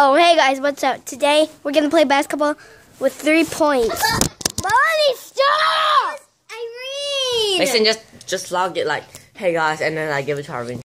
Oh, hey guys, what's up? Today we're gonna play basketball with 3 points. Mommy, stop! Irene! Mason, just vlog it like, hey guys, and then I give it to Irene.